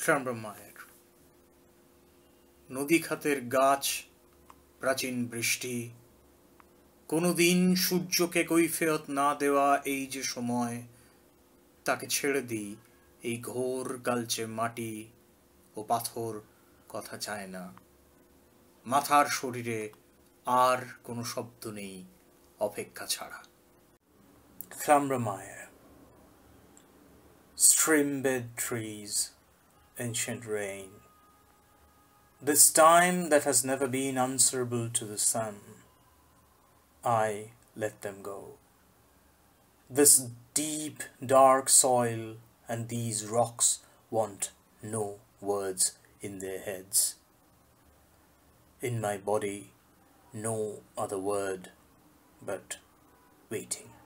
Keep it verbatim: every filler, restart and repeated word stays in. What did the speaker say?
শ্যামব্রহ্মায়ের নদী খাতের গাছ, প্রাচীন বৃষ্টি, কোনোদিন সূর্যকে কৈফিয়ত না দেওয়া এই যে সময়, তাকে ছেড়ে দিই এই ঘোর গালচে মাটি ও পাথর কথা চায় না। মাথার শরীরে আর কোনো শব্দ নেই অপেক্ষা ছাড়া। শ্যামব্রহ্মায়ের stream-bed trees, ancient rain, this time that has never been answerable to the sun, I let them go. This deep, dark soil and these rocks want no words in their heads. In my body, no other word but waiting.